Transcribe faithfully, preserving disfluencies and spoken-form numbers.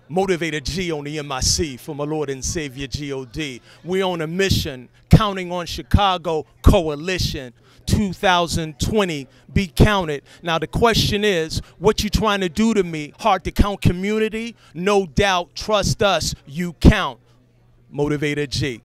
Motivator G on the M I C for my Lord and Savior G O D. We on a mission, counting on Chicago Coalition. two thousand twenty, be counted. Now the question is, what you trying to do to me? Hard to count community? No doubt, trust us, you count. Motivator G.